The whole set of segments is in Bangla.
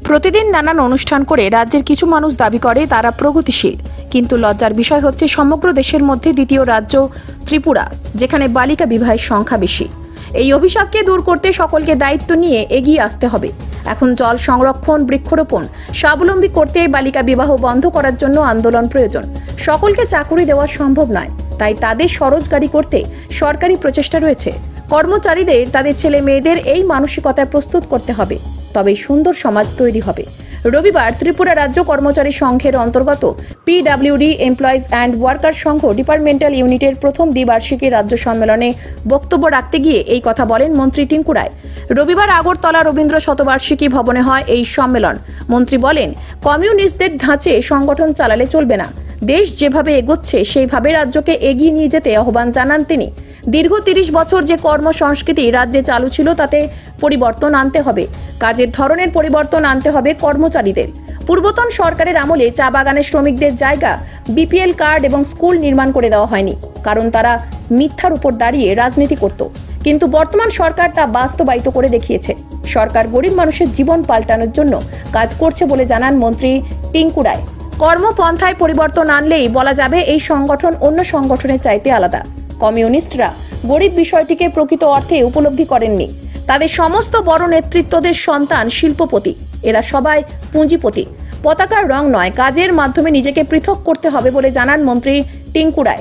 প্রতিদিন নানান অনুষ্ঠান করে রাজ্যের কিছু মানুষ দাবি করে তারা প্রগতিশীল, কিন্তু লজ্জার বিষয় হচ্ছে সমগ্র দেশের মধ্যে দ্বিতীয় রাজ্য ত্রিপুরা, যেখানে বালিকা বিবাহের সংখ্যা বেশি। এই অভিশাপকে দূর করতে সকলকে দায়িত্ব নিয়ে এগিয়ে আসতে হবে। এখন জল সংরক্ষণ, বৃক্ষরোপণ, স্বাবলম্বী করতে বালিকা বিবাহ বন্ধ করার জন্য আন্দোলন প্রয়োজন। সকলকে চাকুরি দেওয়া সম্ভব নয়, তাই তাদের স্বরোজগারি করতে সরকারি প্রচেষ্টা রয়েছে। কর্মচারীদের তাদের ছেলে মেয়েদের এই মানসিকতায় প্রস্তুত করতে হবে, তবেই সুন্দর সমাজ তৈরি হবে। রবিবার ত্রিপুরা রাজ্য কর্মচারী সংঘের অন্তর্গত পিডব্লিউডি এমপ্লয়িজ অ্যান্ড ওয়ার্কার সংঘ ডিপার্টমেন্টাল ইউনিটের প্রথম দ্বিবার্ষিকী রাজ্য সম্মেলনে বক্তব্য রাখতে গিয়ে এই কথা বলেন মন্ত্রী টিঙ্কু রায়। রবিবার আগরতলা রবীন্দ্র শতবার্ষিকী ভবনে হয় এই সম্মেলন। মন্ত্রী বলেন, কমিউনিস্টদের ধাঁচে সংগঠন চালালে চলবে না। দেশ যেভাবে এগোচ্ছে সেইভাবে রাজ্যকে এগিয়ে নিয়ে যেতে আহ্বান জানান তিনি। দীর্ঘ 30 বছর যে কর্মসংস্কৃতি রাজ্যে চালু ছিল তাতে পরিবর্তন আনতে হবে। কাজের ধরনের পরিবর্তন আনতে হবে কর্মচারীদের। পূর্বতন সরকারের আমলে চা বাগানের শ্রমিকদের জায়গা বিপিএল কার্ড এবং স্কুল নির্মাণ করে দেওয়া হয়নি, কারণ তারা মিথ্যার উপর দাঁড়িয়ে রাজনীতি করত। কিন্তু বর্তমান সরকার তা বাস্তবায়িত করে দেখিয়েছে। সরকার গরিব মানুষের জীবন পাল্টানোর জন্য কাজ করছে বলে জানান মন্ত্রী টিঙ্কু রায়। কর্মপন্থায় পরিবর্তন আনলেই বলা যাবে এই সংগঠন অন্য সংগঠনের চাইতে আলাদা। কমিউনিস্টরা গরিব বিষয়টিকে প্রকৃত অর্থে উপলব্ধি করেননি। তাদের সমস্ত বড় নেতৃত্বদের সন্তান শিল্পপতি, এরা সবাই পুঁজিপতি। পতাকার রং নয়, কাজের মাধ্যমে নিজেকে পৃথক করতে হবে বলে জানান মন্ত্রী টিঙ্কু রায়।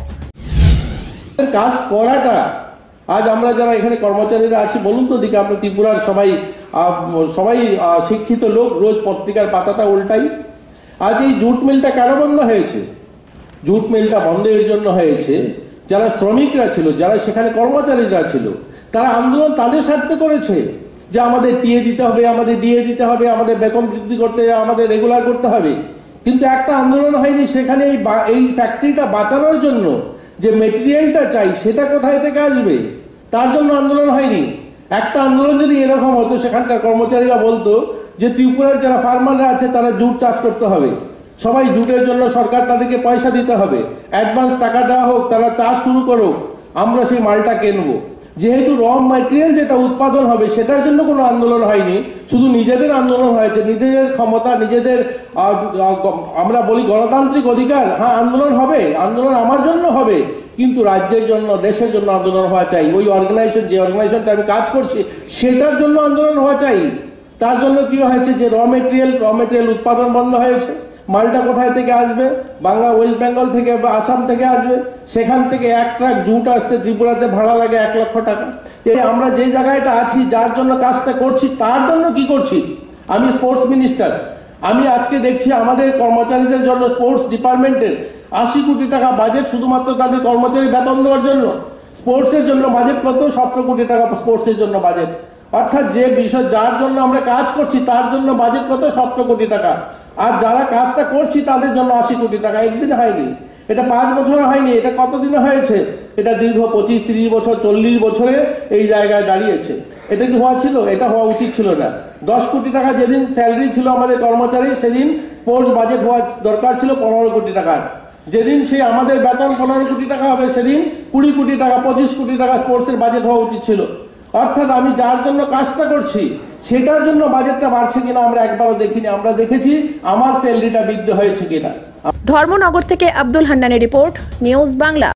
কাজ করাটা আজ আমরা যারা এখানে কর্মচারীরা আছি, বলুন তো দিকে আমরা ত্রিপুরার সবাই শিক্ষিত লোক, রোজ পত্রিকার পাতাটা উল্টাই। আজ এই জুট মিলটা কেন বন্ধ হয়েছে? জুট মিলটা বন্ধের জন্য হয়েছে যারা শ্রমিকরা ছিল, যারা সেখানে কর্মচারীরা ছিল, তারা আন্দোলন তাদের স্বার্থে করেছে যে আমাদের টিএ দিতে হবে, আমাদের ডিএ দিতে হবে, আমাদের বেতন বৃদ্ধি করতে, আমাদের রেগুলার করতে হবে। কিন্তু একটা আন্দোলন হয়নি সেখানে এই ফ্যাক্টরিটা বাঁচানোর জন্য যে মেটেরিয়ালটা চাই সেটা কোথায় থেকে আসবে, তার জন্য আন্দোলন হয়নি। একটা আন্দোলন যদি এরকম হতো, সেখানকার কর্মচারীরা বলতো যে ত্রিপুরার যারা ফার্মাররা আছে তারা জুট চাষ করতে হবে, সবাই জুটের জন্য সরকার তাদেরকে পয়সা দিতে হবে, অ্যাডভান্স টাকা দেওয়া হোক, তারা চাষ শুরু করুক, আমরা সেই মালটা কিনবো। যেহেতু র ম্যাটেরিয়াল যেটা উৎপাদন হবে সেটার জন্য কোনো আন্দোলন হয়নি, শুধু নিজেদের আন্দোলন হয়েছে, নিজেদের ক্ষমতা, নিজেদের আমরা বলি গণতান্ত্রিক অধিকার। হ্যাঁ, আন্দোলন হবে, আন্দোলন আমার জন্য হবে, কিন্তু রাজ্যের জন্য, দেশের জন্য আন্দোলন হওয়া চাই। ওই অর্গানাইজেশন, যে অর্গানাইজেশনটা আমি কাজ করছি সেটার জন্য আন্দোলন হওয়া চাই। তার জন্য কি হয়েছে যে র মেটেরিয়াল উৎপাদন বন্ধ হয়েছে। মালটা কোথায় থেকে আসবে? ওয়েস্ট বেঙ্গল থেকে বা আসাম থেকে আসবে। সেখান থেকে এক ট্রাক জুট আসতে ত্রিপুরাতে ভাড়া লাগে 1 লক্ষ টাকা। আমরা যে জায়গাটা আছি, যার জন্য কাজটা করছি, তার জন্য কি করছি? আমি স্পোর্টস মিনিস্টার, আমি আজকে দেখছি আমাদের কর্মচারীদের জন্য স্পোর্টস ডিপার্টমেন্টের 80 কোটি টাকা বাজেট শুধুমাত্র তাদের কর্মচারী বেতন দেওয়ার জন্য। স্পোর্টসের জন্য বাজেট কত? 17 কোটি টাকা স্পোর্টসের জন্য বাজেট। অর্থাৎ যে বিষয় যার জন্য আমরা কাজ করছি তার জন্য বাজেট কত? 17 কোটি টাকা। আর যারা কাজটা করছি তাদের জন্য 80 কোটি টাকা। একদিন হয়নি, এটা 5 বছরে হয়নি, এটা কতদিনে হয়েছে? এটা দীর্ঘ 25, 30 বছর, 40 বছরে এই জায়গায় দাঁড়িয়েছে। এটা কি হওয়া ছিল? এটা হওয়া উচিত ছিল না। 10 কোটি টাকা যেদিন স্যালারি ছিল আমাদের কর্মচারী, সেদিন স্পোর্টস বাজেট হওয়া দরকার ছিল 15 কোটি টাকার। যেদিন সে আমাদের বেতন 15 কোটি টাকা হবে, সেদিন 20 কোটি টাকা, 25 কোটি টাকা স্পোর্টসের বাজেট হওয়া উচিত ছিল। অর্থাৎ আমি যার জন্য কাজটা করছি সেটার জন্য বাজেটটা বাড়ছে কিনা আমরা একবারও দেখিনি। আমরা দেখেছি আমার স্যালারিটা বৃদ্ধি হয়েছে কিনা। ধর্মনগর থেকে আব্দুল হান্নানের রিপোর্ট, নিউজ বাংলা।